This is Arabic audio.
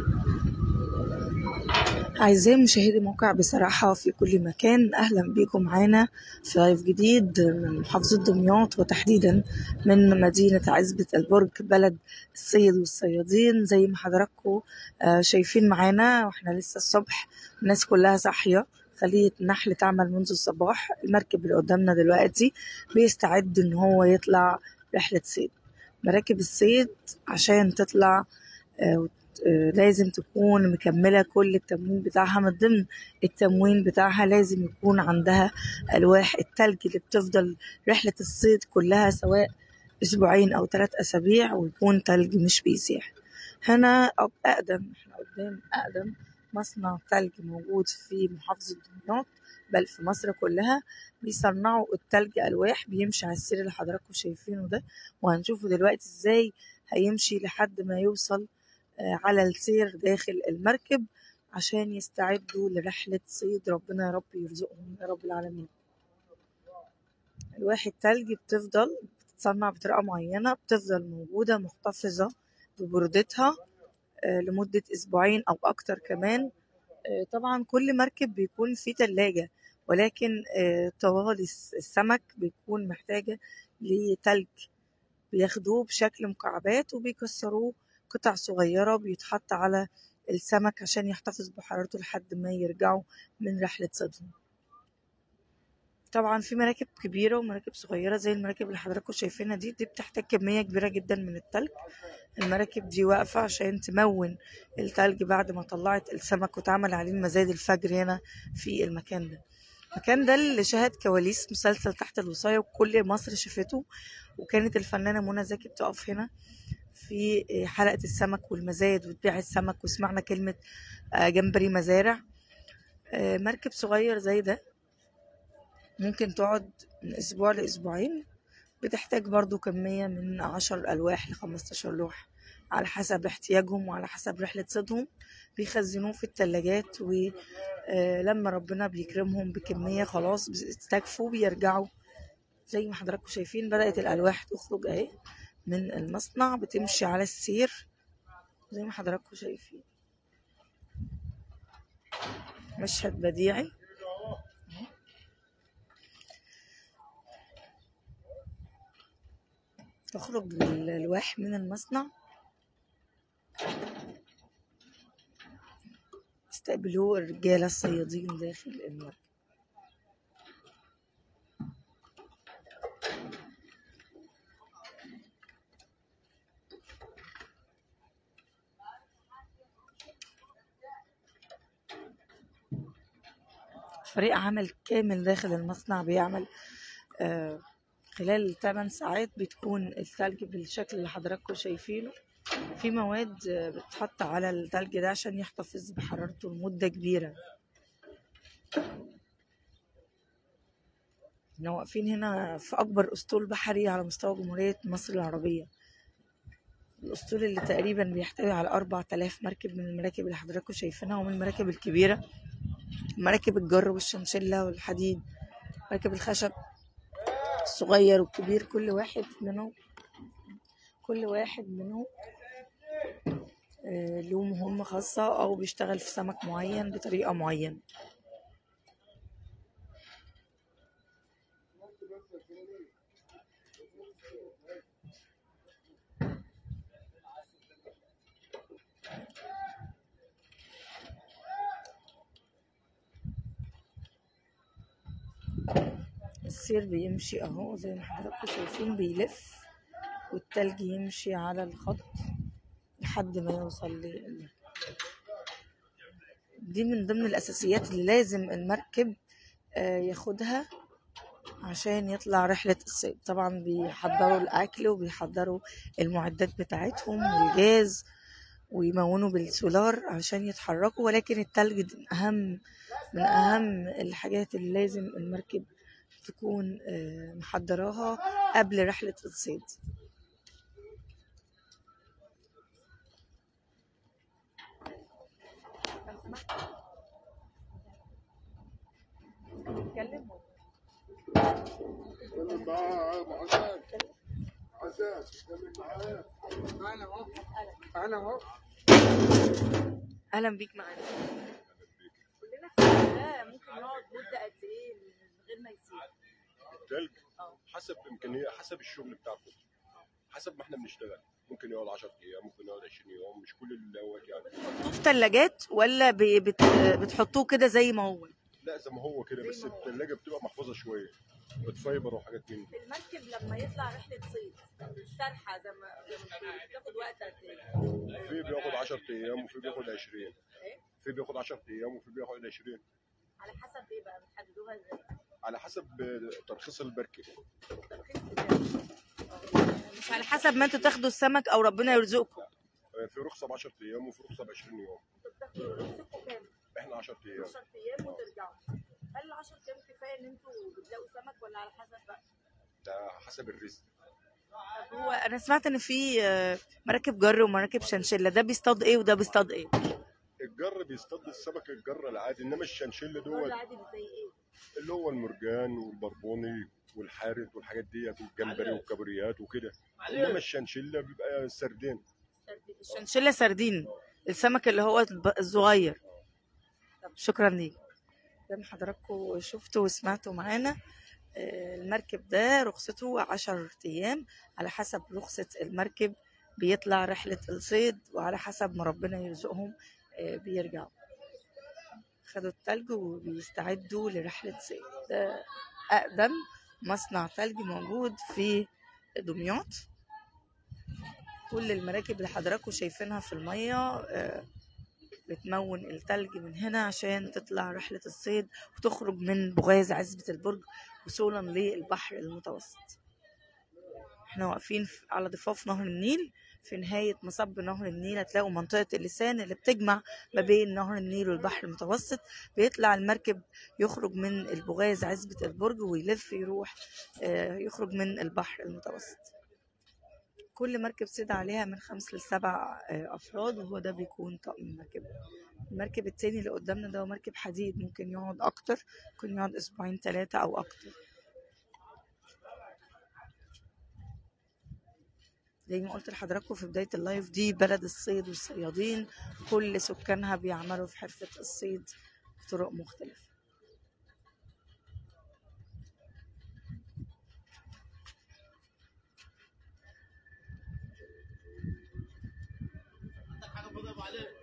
أعزائي مشاهدي موقع بصراحة في كل مكان، أهلا بكم معانا في لايف جديد من محافظة دمياط، وتحديدا من مدينة عزبة البرج بلد الصيد والصيادين. زي ما حضراتكم شايفين معانا واحنا لسه الصبح، الناس كلها صاحية، خلية نحل تعمل منذ الصباح. المركب اللي قدامنا دلوقتي بيستعد ان هو يطلع رحلة صيد. مراكب الصيد عشان تطلع لازم تكون مكملة كل التموين بتاعها. من ضمن التموين بتاعها لازم يكون عندها ألواح التلج اللي بتفضل رحلة الصيد كلها، سواء أسبوعين أو 3 أسابيع، ويكون تلج مش بيسيح. هنا احنا قدام أقدم مصنع تلج موجود في محافظة دمياط، بل في مصر كلها. بيصنعوا التلج ألواح، بيمشي على السير اللي حضراتكم شايفينه ده، وهنشوفه دلوقتي ازاي هيمشي لحد ما يوصل على السير داخل المركب عشان يستعدوا لرحلة صيد. ربنا يا رب يرزقهم يا رب العالمين. ألواح التلج بتتصنع بطريقة معينة، بتفضل موجودة محتفظة ببرودتها لمدة أسبوعين أو أكتر كمان. طبعا كل مركب بيكون فيه تلاجة، ولكن طوال السمك بيكون محتاجة لتلج، بياخدوه بشكل مكعبات وبيكسروه قطع صغيرة، بيتحط على السمك عشان يحتفظ بحرارته لحد ما يرجعوا من رحلة صيدهم. طبعا في مراكب كبيرة ومراكب صغيرة، زي المراكب اللي حضراتكم شايفينها دي بتحتاج كمية كبيرة جدا من التلج. المراكب دي واقفة عشان تمون التلج بعد ما طلعت السمك وتعمل عليه المزاد الفجر هنا في المكان ده. المكان ده اللي شهد كواليس مسلسل تحت الوصاية وكل مصر شافته، وكانت الفنانة منى زكي بتقف هنا في حلقة السمك والمزاد وتبيع السمك، وسمعنا كلمة جمبري مزارع. مركب صغير زي ده ممكن تقعد من أسبوع لأسبوعين، بتحتاج برضو كمية من 10 ألواح ل15 لوح على حسب احتياجهم وعلى حسب رحلة صيدهم. بيخزنوه في التلاجات، ولما ربنا بيكرمهم بكمية خلاص بيستكفوا بيرجعوا. زي ما حضراتكم شايفين بدأت الألواح تخرج اهي من المصنع، بتمشي على السير زي ما حضراتكم شايفين. مشهد بديعي. تخرج الألواح من المصنع، استقبلوه الرجالة الصيادين داخل المركب. فريق عمل كامل داخل المصنع بيعمل خلال 8 ساعات. بتكون الثلج بالشكل اللي حضراتكم شايفينه. في مواد بتحط على الثلج ده عشان يحتفظ بحرارته لمدة كبيرة. احنا واقفين هنا في أكبر أسطول بحري على مستوى جمهورية مصر العربية، الأسطول اللي تقريبا بيحتوي على 4000 مركب من المراكب اللي حضراتكم شايفينها، ومن المراكب الكبيرة، مراكب الجر والشنشلة والحديد، مراكب الخشب الصغير والكبير. كل واحد منهم له مهمة خاصة أو بيشتغل في سمك معين بطريقة معينة. السير بيمشي اهو زي ما حضراتكم شايفين، بيلف والتلج يمشي على الخط لحد ما يوصل دي من ضمن الأساسيات اللي لازم المركب ياخدها عشان يطلع رحلة الصيد. طبعا بيحضروا الأكل وبيحضروا المعدات بتاعتهم والجاز، ويمونوا بالسولار عشان يتحركوا. ولكن التلج من أهم الحاجات اللي لازم المركب تكون محضراها قبل رحلة الصيد. نتكلم معاه عشان نتكلم معاه. انا اهو اهلا بيك معانا. قول لنا التلج ده ممكن يقعد مده قد ايه من غير ما يسيح؟ التلج حسب امكانيه، حسب الشغل بتاعكم، حسب ما احنا بنشتغل. ممكن يقعد 10 ايام، ممكن يقعد 20 يوم، مش كل الاوقات يعني. بتحطوه في ثلاجات ولا بتحطوه كده زي ما هو؟ لا زي ما هو كده، بس الثلاجه بتبقى محفوظه شويه بتفايبر وحاجات من دي. المركب لما يطلع رحله صيد السرحه زي ما بتاخد وقت قد ايه؟ في بياخد 10 ايام وفي بياخد 20. في بياخد 10 ايام وفي بياخد 20. على حسب ايه بقى بتحددوها ازاي؟ على حسب ترخيص المركب. مش على حسب ما انتوا تاخدوا السمك او ربنا يرزقكم؟ في رخصه ب 10 ايام وفي رخصه ب 20 يوم. انتوا بتاخدوا رخصتكم كام؟ احنا 10 ايام. 10 ايام وترجعوا. هل ال 10 ايام كفايه ان انتوا بتلاقوا سمك ولا على حسب بقى؟ ده حسب الرزق. طب هو انا سمعت ان في مراكب جر ومراكب شنشله، ده بيصطاد ايه وده بيصطاد ايه؟ الجر بيصطاد السمك الجر العادي، انما الشنشل دوت العادي زي ايه؟ اللي هو المرجان والبربوني والحارت والحاجات ديت والجمبري والكابوريات وكده. انما الشنشله بيبقى سردين. الشنشله سردين، السمك اللي هو الصغير. طب شكرا ليك. زي ما حضراتكم شفتوا وسمعتوا معانا، المركب ده رخصته 10 أيام، على حسب رخصة المركب بيطلع رحلة الصيد، وعلى حسب ما ربنا يرزقهم بيرجعوا. خدوا التلج وبيستعدوا لرحلة صيد. ده أقدم مصنع تلج موجود في دمياط. كل المراكب اللي حضراتكم شايفينها في المية بتمون التلج من هنا عشان تطلع رحلة الصيد وتخرج من بغاز عزبة البرج وصولا للبحر المتوسط. احنا واقفين على ضفاف نهر النيل، في نهاية مصب نهر النيل هتلاقوا منطقة اللسان اللي بتجمع ما بين نهر النيل والبحر المتوسط. بيطلع المركب يخرج من البغاز عزبة البرج ويلف يروح يخرج من البحر المتوسط. كل مركب صيد عليها من 5 ل7 أفراد، وهو ده بيكون طقم المركب. المركب التاني اللي قدامنا ده مركب حديد، ممكن يقعد أكتر، ممكن يقعد 2 3 أو أكتر. زي ما قلت لحضراتكم في بداية اللايف، دي بلد الصيد والصيادين، كل سكانها بيعملوا في حرفة الصيد بطرق مختلفة. حاجة